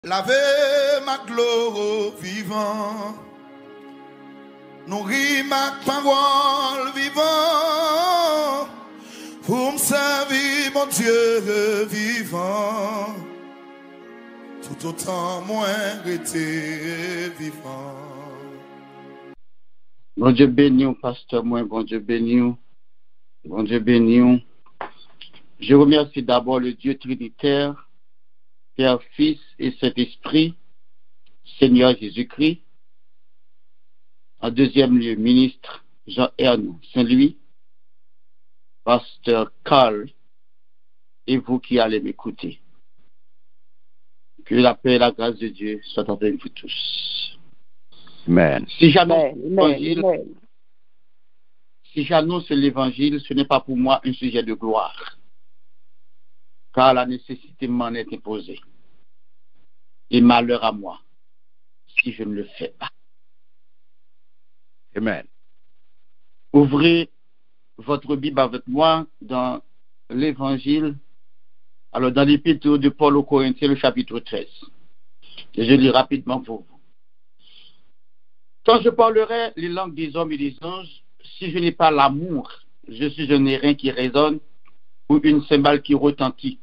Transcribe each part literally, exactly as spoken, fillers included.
Lave ma gloire vivant, nourris ma parole vivant, pour me servir mon Dieu vivant, tout autant moins été vivant. Bon Dieu béni, pasteur moi, bon Dieu béni, bon Dieu béni. Je remercie d'abord le Dieu trinitaire, Père, Fils et Saint-Esprit, Seigneur Jésus-Christ. En deuxième lieu, ministre Jean-Ernest Saint-Louis, pasteur Carl, et vous qui allez m'écouter. Que la paix et la grâce de Dieu soient avec vous tous. Amen. Si j'annonce l'évangile, si j'annonce l'évangile, ce n'est pas pour moi un sujet de gloire, car la nécessité m'en est imposée. Et malheur à moi si je ne le fais pas. Amen. Ouvrez votre Bible avec moi dans l'évangile, alors dans l'épître de Paul aux Corinthiens, le chapitre treize. Et je lis rapidement pour vous. Quand je parlerai les langues des hommes et des anges, si je n'ai pas l'amour, je suis un airain qui résonne ou une cymbale qui retentit.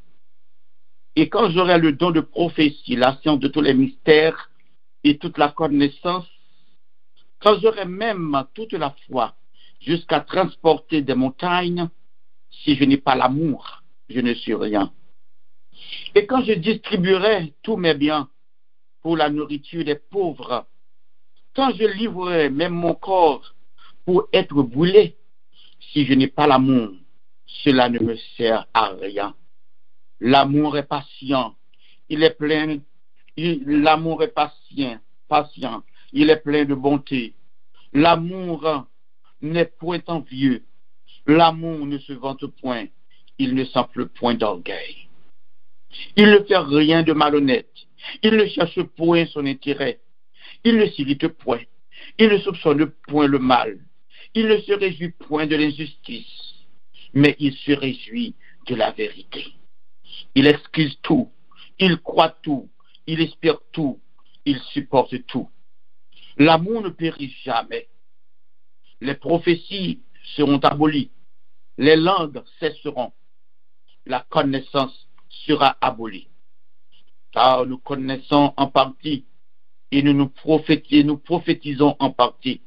Et quand j'aurai le don de prophétie, la science de tous les mystères et toute la connaissance, quand j'aurai même toute la foi jusqu'à transporter des montagnes, si je n'ai pas l'amour, je ne suis rien. Et quand je distribuerai tous mes biens pour la nourriture des pauvres, quand je livrerai même mon corps pour être brûlé, si je n'ai pas l'amour, cela ne me sert à rien. L'amour est patient, il est plein, il, l'amour est patient, patient, il est plein de bonté. L'amour n'est point envieux, l'amour ne se vante point, il ne s'enfle point d'orgueil. Il ne fait rien de malhonnête, il ne cherche point son intérêt, il ne s'irrite point, il ne soupçonne point le mal, il ne se réjouit point de l'injustice, mais il se réjouit de la vérité. Il excuse tout, il croit tout, il espère tout, il supporte tout. L'amour ne périt jamais. Les prophéties seront abolies, les langues cesseront, la connaissance sera abolie. Car nous connaissons en partie et nous nous, prophétis, nous prophétisons en partie.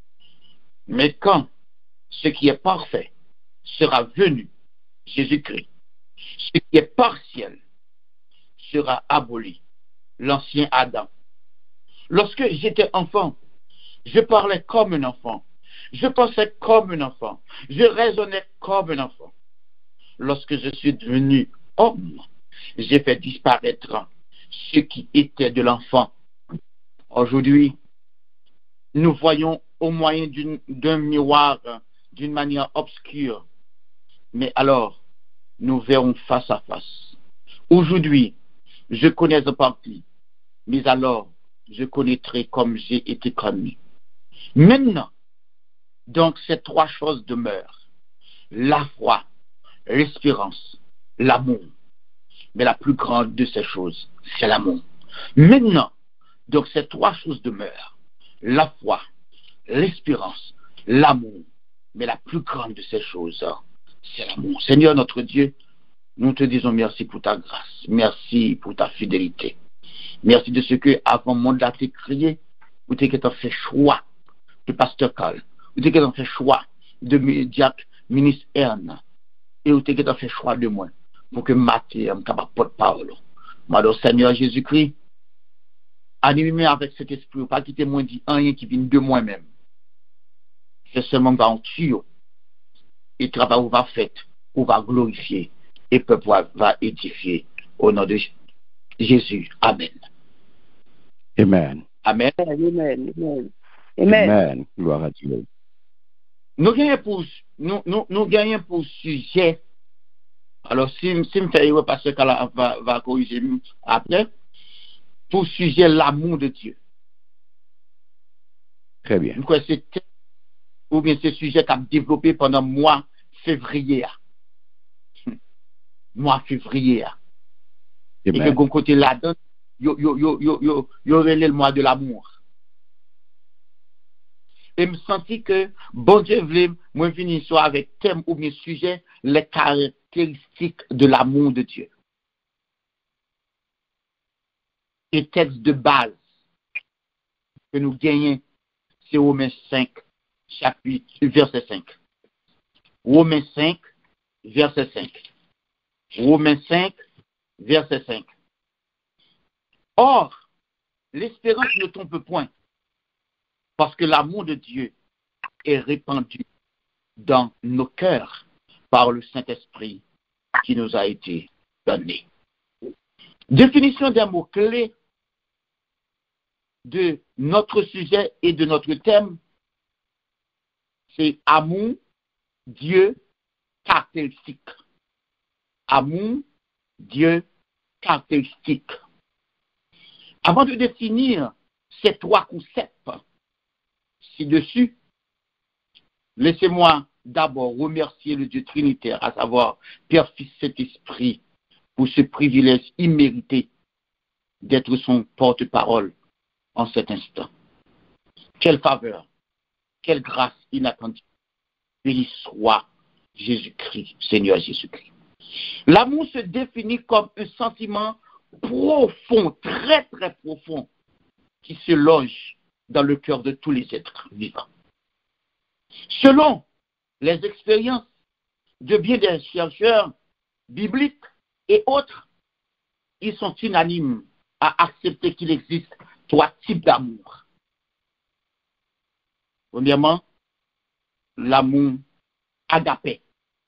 Mais quand ce qui est parfait sera venu, Jésus-Christ, ce qui est partiel sera aboli, l'ancien Adam. Lorsque j'étais enfant, je parlais comme un enfant, je pensais comme un enfant, je raisonnais comme un enfant. Lorsque je suis devenu homme, j'ai fait disparaître ce qui était de l'enfant. Aujourd'hui, nous voyons au moyen d'une, d'un miroir, d'une manière obscure, mais alors, nous verrons face à face. Aujourd'hui, je connais en partie, mais alors, je connaîtrai comme j'ai été connu. Maintenant, donc, ces trois choses demeurent. La foi, l'espérance, l'amour. Mais la plus grande de ces choses, c'est l'amour. Maintenant, donc, ces trois choses demeurent. La foi, l'espérance, l'amour. Mais la plus grande de ces choses, c'est l'amour. Seigneur notre Dieu, nous te disons merci pour ta grâce, merci pour ta fidélité. Merci de ce que, avant le monde a été créé, vous t'es fait choix de pasteur Carl, vous t'es fait choix de diacre ministre Ern, et vous t'es fait choix de moi, pour que Matthieu soit capable de parler. Alors, Seigneur Jésus-Christ, animez avec cet esprit, pas quitter moi dit rien qui vient de moi-même. C'est seulement dans tuyau. Et travail va fait, ou va glorifier, et le peuple va édifier au nom de Jésus. Amen. Amen. Amen. Amen. Amen. Amen. Gloire à Dieu. Nous gagnons pour, nous, nous, nous gagnons pour sujet. Alors, si, si me fait parce que va, va corriger après, pour sujet l'amour de Dieu. Très bien. Donc, c'est, ou bien ce sujet qu'a développé pendant le mois février. Mois février. Et que bon côté là-dedans, yo yo yo yo yo yo relè le mois de l'amour. Et me senti que bon Dieu voulait moi venir soit avec thème ou bien sujet les caractéristiques de l'amour de Dieu. Et texte de base que nous gagnons, c'est Romains cinq, chapitre, verset cinq. Romains cinq, verset cinq. Romains cinq, verset cinq. Or, l'espérance ne trompe point, parce que l'amour de Dieu est répandu dans nos cœurs par le Saint-Esprit qui nous a été donné. Définition d'un mot-clé de notre sujet et de notre thème, c'est amour, Dieu, caractéristique. Amour, Dieu, caractéristique. Avant de définir ces trois concepts ci-dessus, laissez-moi d'abord remercier le Dieu Trinitaire, à savoir Père, Fils, Saint-Esprit, pour ce privilège immérité d'être son porte-parole en cet instant. Quelle faveur, quelle grâce inattendue. Béni soit Jésus-Christ, Seigneur Jésus-Christ. L'amour se définit comme un sentiment profond, très très profond, qui se loge dans le cœur de tous les êtres vivants. Selon les expériences de bien des chercheurs bibliques et autres, ils sont unanimes à accepter qu'il existe trois types d'amour. Premièrement, l'amour agapé.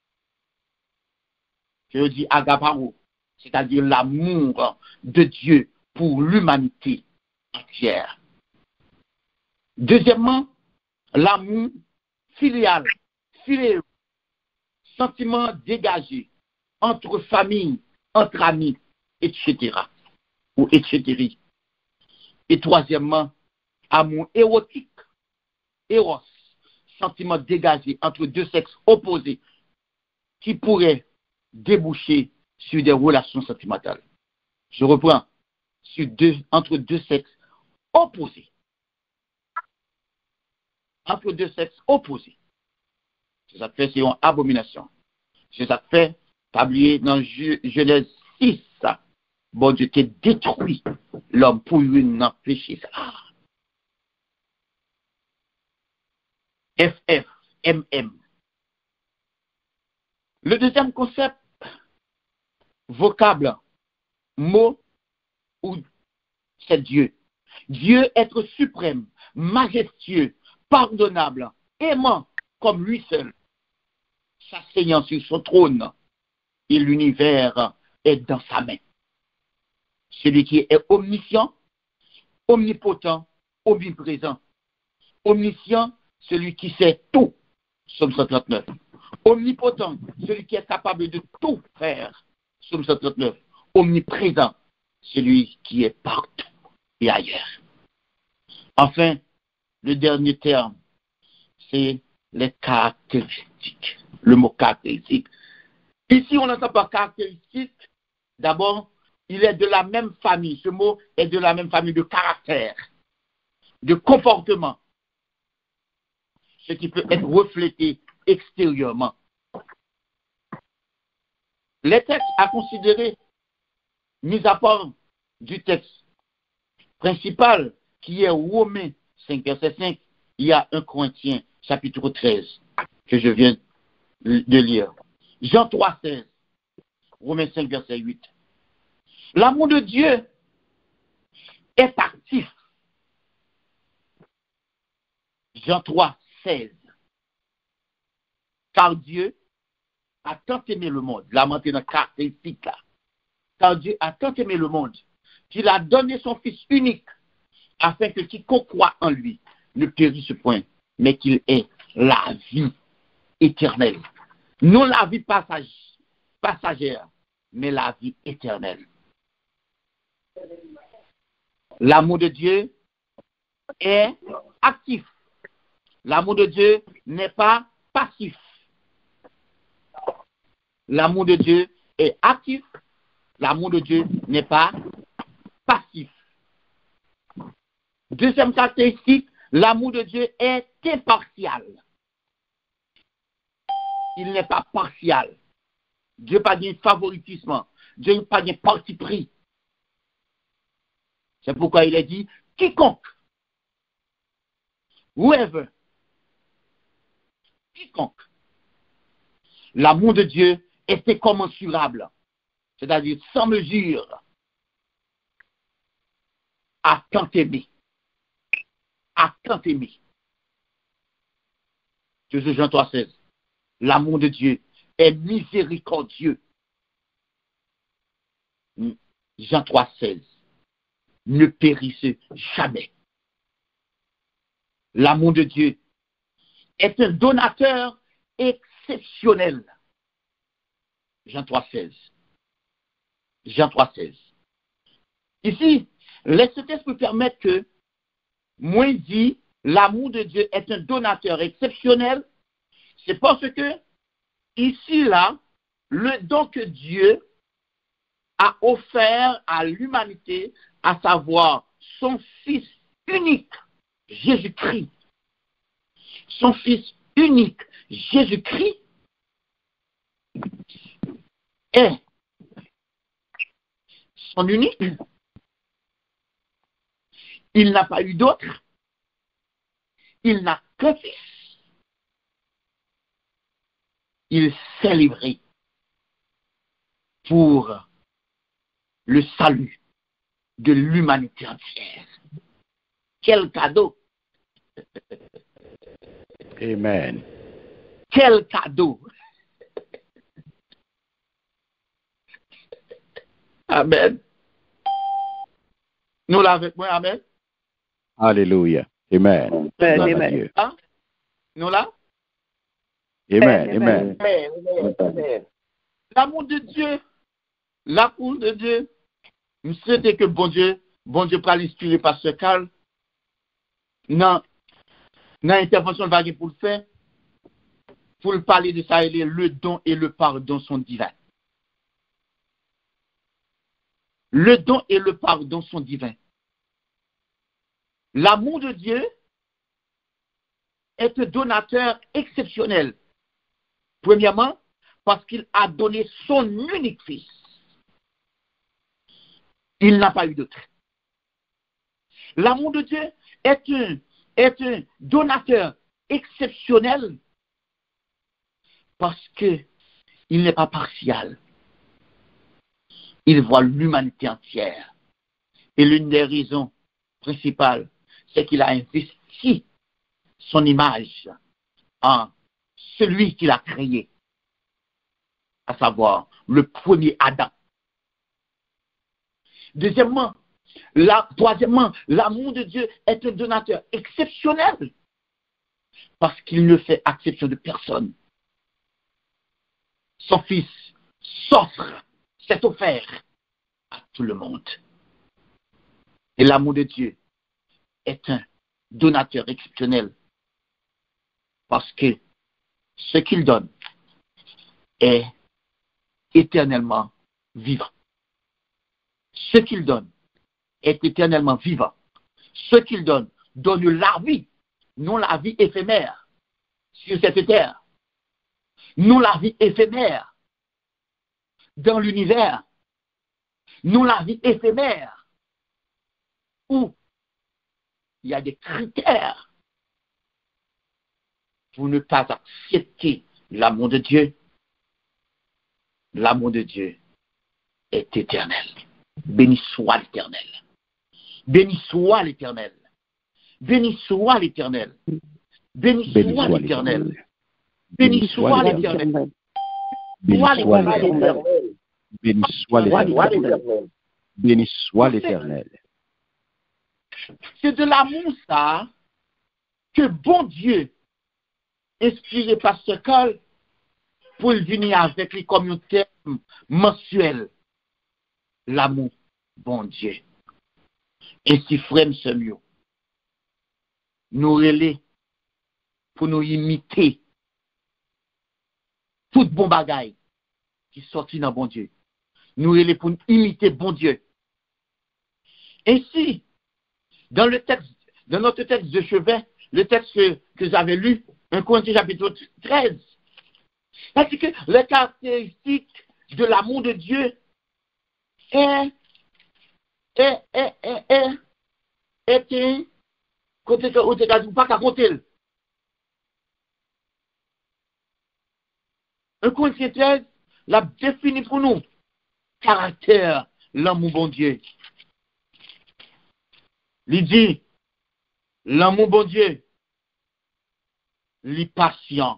Je dis agaparo, c'est-à-dire l'amour de Dieu pour l'humanité entière. Deuxièmement, l'amour filial, filéo, sentiment dégagé entre familles, entre amis, et cetera. Ou et cetera. Et troisièmement, amour érotique, éros, sentiment dégagé entre deux sexes opposés qui pourrait déboucher sur des relations sentimentales. Je reprends, sur deux, entre deux sexes opposés. Entre deux sexes opposés. C'est ça fait, c'est une abomination. C'est ça fait, tablier dans Genèse six, bon Dieu t'a détruit l'homme pour une péché. F F, M M. Le deuxième concept, vocable, mot, ou c'est Dieu. Dieu être suprême, majestueux, pardonnable, aimant comme lui seul, s'asseyant sur son trône, et l'univers est dans sa main. Celui qui est omniscient, omnipotent, omniprésent. Omniscient, celui qui sait tout, Psaume cent trente-neuf. Omnipotent, celui qui est capable de tout faire, Psaume cent trente-neuf. Omniprésent, celui qui est partout et ailleurs. Enfin, le dernier terme, c'est les caractéristiques. Le mot caractéristique. Ici, on n'entend pas caractéristique. D'abord, il est de la même famille. Ce mot est de la même famille de caractère, de comportement. Ce qui peut être reflété extérieurement. Les textes à considérer, mis à part du texte principal, qui est Romains cinq, verset cinq, il y a un Corinthiens, chapitre treize, que je viens de lire. Jean trois, seize, Romains cinq, verset huit. L'amour de Dieu est actif. Jean trois, seize. Car Dieu a tant aimé le monde, la montée dans la caractéristique là. Car Dieu a tant aimé le monde qu'il a donné son Fils unique afin que quiconque croit en lui ne périsse point, mais qu'il ait la vie éternelle. Non la vie passage, passagère, mais la vie éternelle. L'amour de Dieu est actif. L'amour de Dieu n'est pas passif. L'amour de Dieu est actif. L'amour de Dieu n'est pas passif. Deuxième caractéristique, l'amour de Dieu est impartial. Il n'est pas partial. Dieu n'a pas de favoritisme. Dieu n'a pas de parti pris. C'est pourquoi il a dit, quiconque, whoever, quiconque, l'amour de Dieu est incommensurable, c'est-à-dire sans mesure, à tant aimer, à tant aimer. Jésus Jean trois seize, l'amour de Dieu est miséricordieux. Jean trois seize, ne périssez jamais. L'amour de Dieu est un donateur exceptionnel. Jean trois seize. Jean trois seize. Ici, laissez me permettre que moi dit l'amour de Dieu est un donateur exceptionnel. C'est parce que ici là, le don que Dieu a offert à l'humanité, à savoir son Fils unique, Jésus-Christ. Son Fils unique, Jésus-Christ, est son unique. Il n'a pas eu d'autre. Il n'a qu'un Fils. Il s'est livré pour le salut de l'humanité entière. Quel cadeau! Amen. Quel cadeau! Amen. Nous l'avons avec moi, amen. Alléluia. Amen. Amen. Gloire à Amen. Dieu. Hein? Nous là? Amen. Amen. Amen. L'amour de Dieu, l'amour de Dieu, nous souhaitons que bon Dieu, bon Dieu pour l'inspirer par ce calme. Non, dans l'intervention de Vague pour le faire, pour le parler de ça, le don et le pardon sont divins. Le don et le pardon sont divins. L'amour de Dieu est un donateur exceptionnel. Premièrement, parce qu'il a donné son unique Fils. Il n'a pas eu d'autre. L'amour de Dieu est un, est un donateur exceptionnel parce qu'il n'est pas partial. Il voit l'humanité entière. Et l'une des raisons principales, c'est qu'il a investi son image en celui qu'il a créé, à savoir le premier Adam. Deuxièmement, la, troisièmement, l'amour de Dieu est un donateur exceptionnel parce qu'il ne fait exception de personne. Son Fils s'offre, s'est offert à tout le monde. Et l'amour de Dieu est un donateur exceptionnel parce que ce qu'il donne est éternellement vivant. Ce qu'il donne est éternellement vivant. Ce qu'il donne donne la vie, non la vie éphémère sur cette terre, non la vie éphémère dans l'univers, non la vie éphémère où il y a des critères pour ne pas accepter l'amour de Dieu. L'amour de Dieu est éternel. Béni soit l'Éternel. Béni soit l'Éternel. Béni soit l'Éternel. Béni soit l'Éternel. Béni soit l'Éternel. Béni soit l'Éternel. Béni soit l'Éternel. Béni soit l'Éternel. C'est de l'amour, ça, que bon Dieu, inspiré par ce col, pour venir avec les communautés mensuelles. L'amour, bon Dieu. Ainsi, frère, ce mieux. Nous relais pour nous imiter tout bon bagaille qui sortit dans bon Dieu. Nous relais pour nous imiter bon Dieu. Ainsi, dans le texte, dans notre texte de chevet, le texte que, que j'avais lu, un Corinthiens chapitre treize, parce que les caractéristiques de l'amour de Dieu est, est, est, est, est, est, est, côté que, ou pas qu'à compter. Un Corinthiens treize l'a défini pour nous. Caractère, l'amour bon Dieu. Il dit, l'amour bon Dieu, il est patient.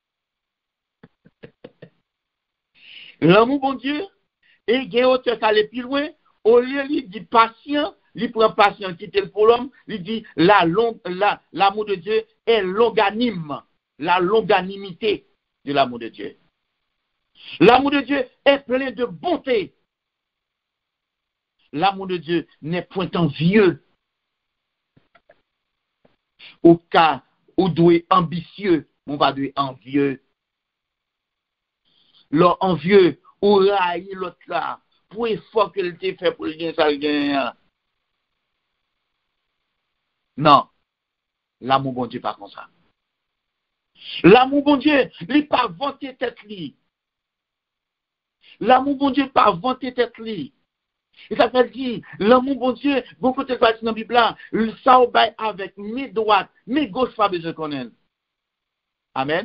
L'amour bon Dieu, et il y a autre qui aller plus loin, au lieu il dit patient, il prend patient qui est pour l'homme, il dit la long, la, l'amour de Dieu est longanime, la longanimité de l'amour de Dieu. L'amour de Dieu est plein de bonté. L'amour de Dieu n'est point envieux. Au cas où doué ambitieux, on va doué envieux. L'envieux, ou raille l'autre là, pour l'effort qu'il t'a fait pour le gain, ça le gain. Non. L'amour bon Dieu, pas comme ça. L'amour bon Dieu, il n'est pas vanté tête li. L'amour bon Dieu, pas vanté tête li. Et ça veut dire, l'amour bon Dieu, beaucoup de fois dans la Bible, ça obéit avec mes droites, mes gauches, pas besoin de connaître. Amen.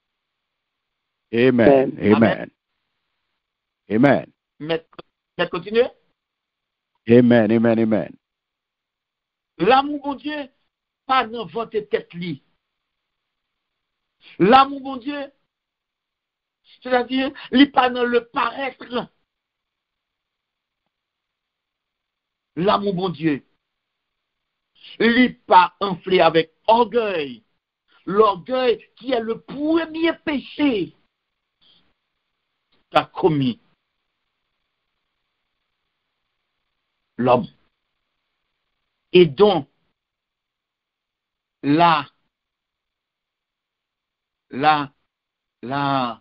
Amen. Amen. Amen. Mais, mais continuez. Amen. Amen. Amen. L'amour bon Dieu, pas dans votre tête li. L'amour bon Dieu, c'est-à-dire, il n'est pas dans le paraître. L'amour bon Dieu, il n'est pas enflé avec orgueil. L'orgueil qui est le premier péché qu'a commis l'homme. Et donc, la, la, la,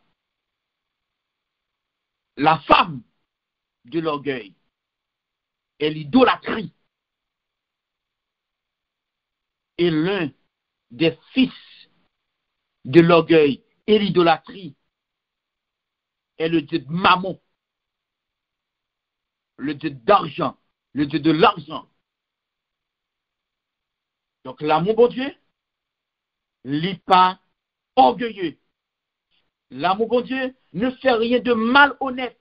la femme de l'orgueil est l'idolâtrie. Et l'un des fils de l'orgueil et l'idolâtrie est le Dieu de Mammon, le Dieu d'argent, le Dieu de l'argent. Donc l'amour bon Dieu n'est pas orgueilleux. L'amour bon Dieu ne fait rien de malhonnête.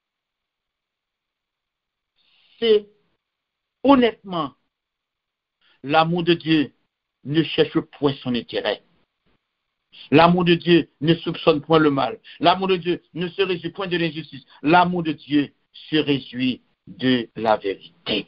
C'est honnêtement, l'amour de Dieu ne cherche point son intérêt. L'amour de Dieu ne soupçonne point le mal. L'amour de Dieu ne se réjouit point de l'injustice. L'amour de Dieu se réjouit de la vérité.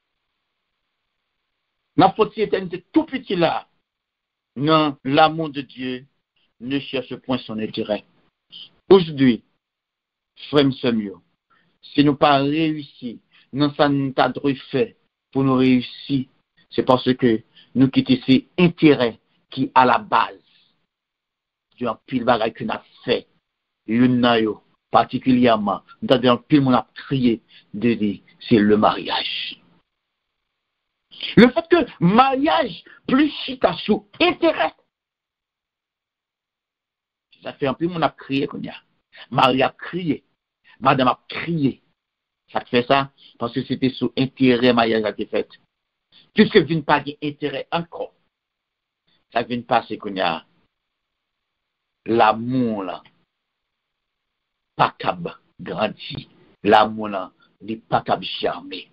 La faute éternité tout petit là. Non, l'amour de Dieu ne cherche point son intérêt. Aujourd'hui, frère Samuel, si nous pas réussi, non ça nous t'a fait pour nous réussir, c'est parce que nous quittons ces intérêts qui à la base du pile bagaille que nous avons fait, une particulièrement, nous avons pile mon a crié de dire c'est le mariage. Le fait que mariage plus chita sous intérêt, ça fait un peu mon a crié qu'on y a. Marie a crié, madame a crié. Ça fait ça parce que c'était sous intérêt mariage a été fait. Puisque vous n'avez pas d'intérêt encore, ça vient passer qu'on y a l'amour là, pas capable grandi, l'amour là, n'est pas capable charmer.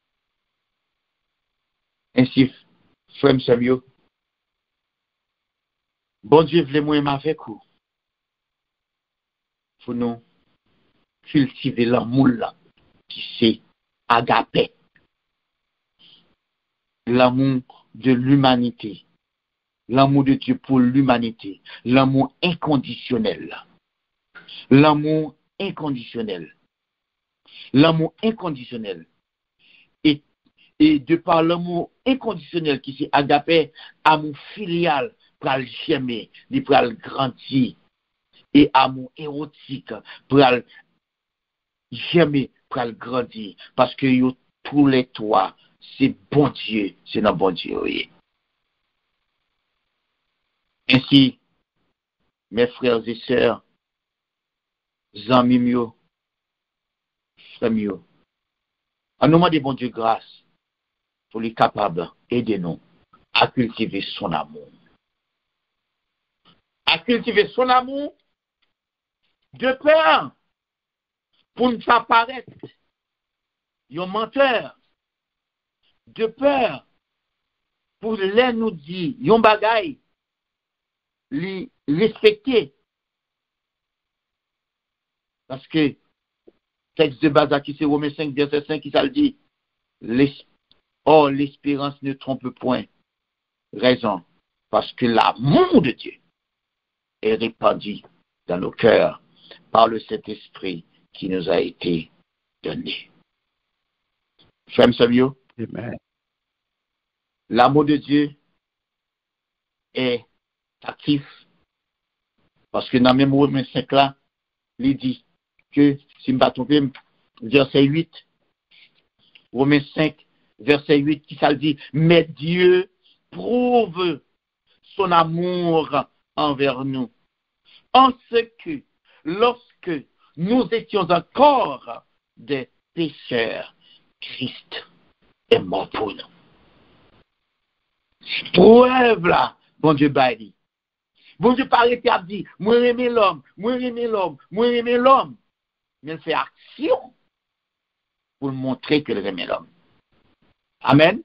Ainsi, frère Samuel, bon Dieu voulait moi avec vous. Pour nous cultiver l'amour là, qui c'est agapé. L'amour de l'humanité. L'amour de Dieu pour l'humanité. L'amour inconditionnel. L'amour inconditionnel. L'amour inconditionnel. Et, et de par l'amour inconditionnel qui s'est agapé, amour filial pour le germer, pour le grandir. Et amour érotique pour le germer, pour le grandir. Parce que yo, tous les trois, c'est bon Dieu, c'est notre bon Dieu, oui. Ainsi, mes frères et sœurs, amis mieux, frères mieux, en nous demandant bon Dieu grâce pour les capables d'aider nous à cultiver son amour. À cultiver son amour de peur pour ne pas paraître un menteur, de peur pour les nous dire un bagay, les respecter. Parce que texte de base qui c'est Romains cinq, verset cinq, qui ça le dit. Or, l'espérance ne trompe point. Raison. Parce que l'amour de Dieu est répandu dans nos cœurs par le Saint-Esprit qui nous a été donné. Frère Samuel, Amen. L'amour de Dieu est actif. Parce que dans le même Romains cinq là, il dit que, si je ne me pas trompé, verset huit, Romains cinq, verset huit, qui ça le dit, mais Dieu prouve son amour envers nous, en ce que, lorsque nous étions encore des pécheurs, Christ est mort pour nous. Preuve là, bon Dieu baille. Bon Dieu paraît à dire, moi aimer l'homme, moi aimer l'homme, moi aimer l'homme. Mais il fait action pour montrer qu'il aime l'homme. Amen.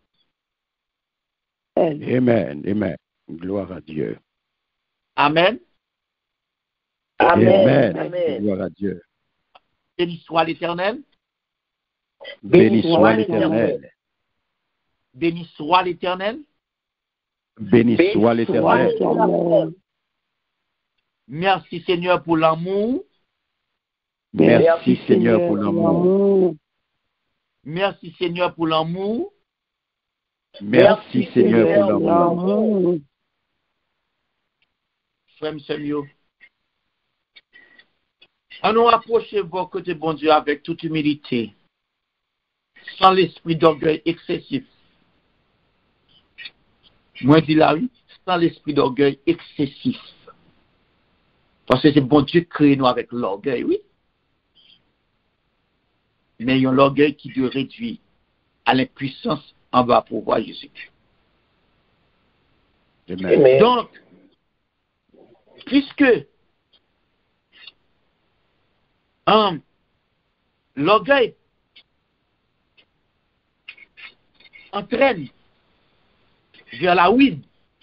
Amen. Amen. Gloire à Dieu. Amen. Amen. Amen. Gloire à Dieu. Béni soit l'Éternel. Béni soit l'Éternel. Béni soit l'Éternel. Béni soit l'Éternel. Merci Seigneur pour l'amour. Merci Seigneur pour l'amour. Merci Seigneur pour l'amour. Merci Seigneur pour l'amour. Frère Samuel, on nous approche vos côtés, bon Dieu, avec toute humilité, sans l'esprit d'orgueil excessif. Moi, je dis là, oui, sans l'esprit d'orgueil excessif. Parce que c'est bon Dieu qui crée nous avec l'orgueil, oui. Mais il y a l'orgueil qui doit réduire à l'impuissance en bas pour voir Jésus. Amen. Donc, puisque um, l'orgueil entraîne vers la ruine,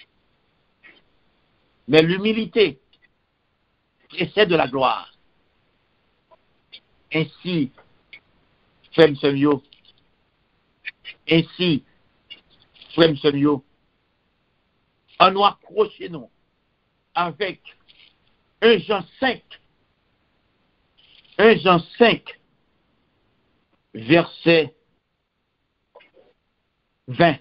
mais l'humilité précède de la gloire. Ainsi, frère Samuel, ainsi, frère Samuel, on nous accroche nous avec un Jean cinq, un Jean cinq, verset vingt.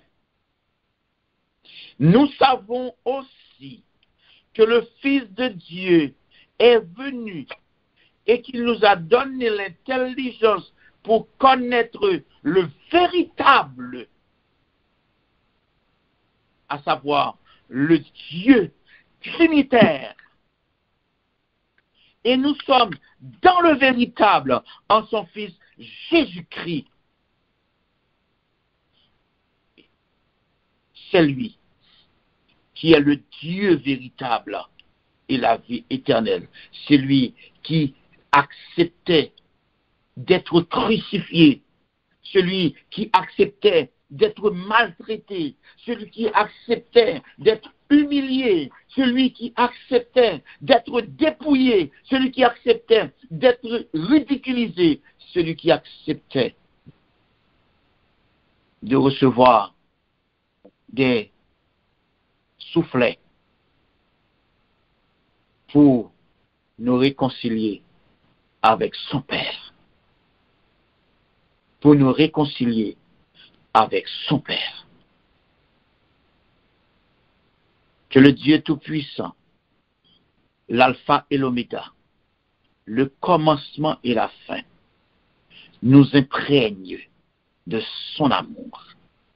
Nous savons aussi que le Fils de Dieu est venu et qu'il nous a donné l'intelligence pour connaître le véritable, à savoir le Dieu trinitaire. Et nous sommes dans le véritable en son Fils Jésus-Christ. C'est lui qui est le Dieu véritable et la vie éternelle. C'est lui qui acceptait d'être crucifié, celui qui acceptait d'être maltraité, celui qui acceptait d'être humilié, celui qui acceptait d'être dépouillé, celui qui acceptait d'être ridiculisé, celui qui acceptait de recevoir des soufflets pour nous réconcilier avec son Père. Pour nous réconcilier avec son Père. Que le Dieu Tout-Puissant, l'alpha et l'oméga, le commencement et la fin, nous imprègne de son amour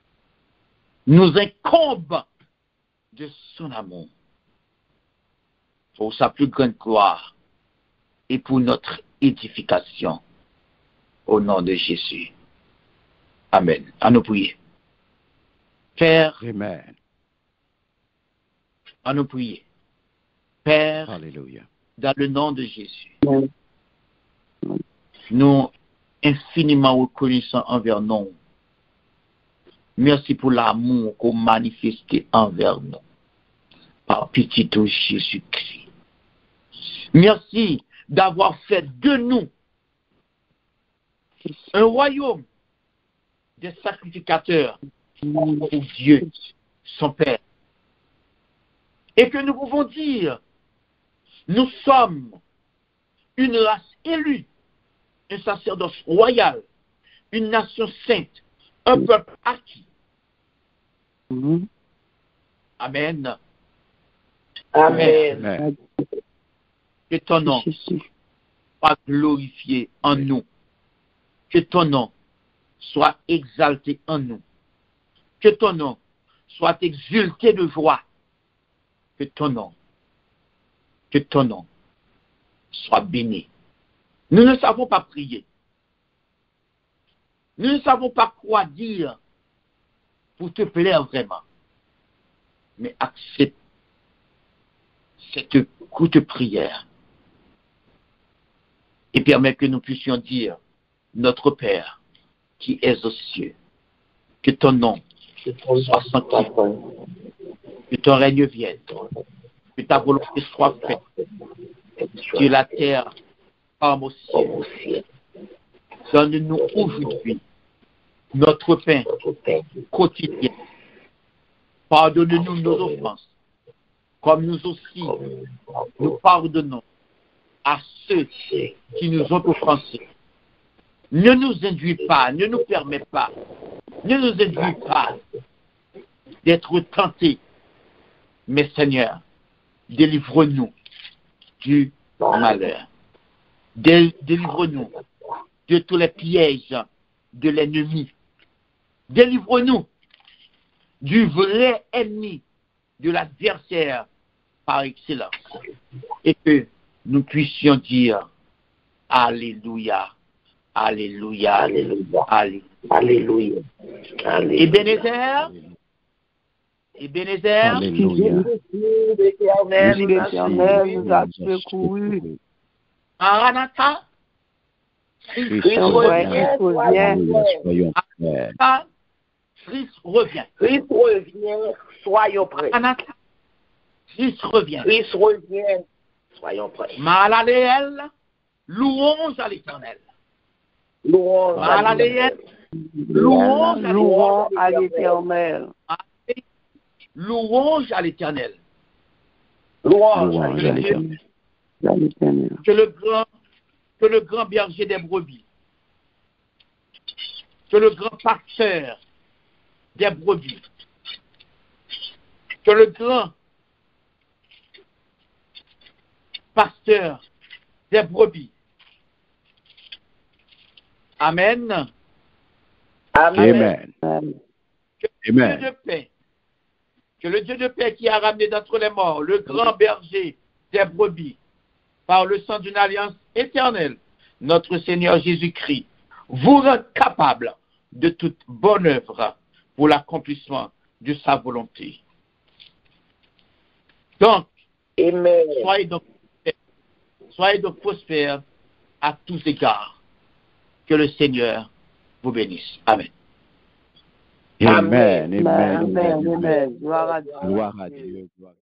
nous incombe de son amour pour sa plus grande gloire et pour notre édification. Au nom de Jésus. Amen. À nous prier. Père, Amen. à nous prier. Père, Alléluia. dans le nom de Jésus, nous infiniment reconnaissants envers nous. Merci pour l'amour qu'on manifesté envers nous. Par pitié de Jésus-Christ. Merci d'avoir fait de nous un royaume des sacrificateurs pour Dieu, son Père. Et que nous pouvons dire, nous sommes une race élue, un sacerdoce royal, une nation sainte, un peuple acquis. Mm-hmm. Amen. Amen. Amen. Que ton nom soit glorifié en nous. Que ton nom soit exalté en nous. Que ton nom soit exulté de joie. Que ton nom, que ton nom soit béni. Nous ne savons pas prier. Nous ne savons pas quoi dire pour te plaire vraiment. Mais accepte cette courte prière et permets que nous puissions dire, notre Père qui es aux cieux, que ton nom soit sanctifié, que ton règne vienne, que ta volonté soit faite sur la terre comme au ciel. Donne-nous aujourd'hui notre pain quotidien. Pardonne-nous nos offenses, comme nous aussi nous pardonnons à ceux qui nous ont offensés. Ne nous induis pas, ne nous permets pas, ne nous induis pas d'être tentés. Mais Seigneur, délivre-nous du malheur. Délivre-nous de tous les pièges de l'ennemi. Délivre-nous du vrai ennemi, de l'adversaire par excellence. Et que nous puissions dire Alléluia, Alléluia, Alléluia, Alléluia. Alléluia. Ebenezer, Ebenezer, Alléluia. L'Éternel nous a secourus. Maranatha, Christ Christ revient. revient. Soyons prêts. Christ revient. Christ revient, soyons prêts. Maranatha, Christ revient. Christ revient, soyons prêts. Malaleel, louange à l'Éternel. Louange à Malaleel, louange à Louons à l'Éternel. Louange à l'Éternel. Louange à Louange à l'Éternel. À l'Éternel. Que le grand, que le grand berger des brebis, que le grand pasteur des brebis, que le grand pasteur des brebis. Amen. Amen. Amen. Que le Dieu Amen. de paix, que le Dieu de paix qui a ramené d'entre les morts le grand berger des brebis, par le sang d'une alliance éternelle, notre Seigneur Jésus-Christ, vous rend capable de toute bonne œuvre pour l'accomplissement de sa volonté. Donc, Amen. soyez donc, soyez donc prospères à tous égards. Que le Seigneur vous bénisse. Amen. Amen. Amen. Amen. Amen. Gloire à Dieu. Gloire à Dieu. Gloire à Dieu.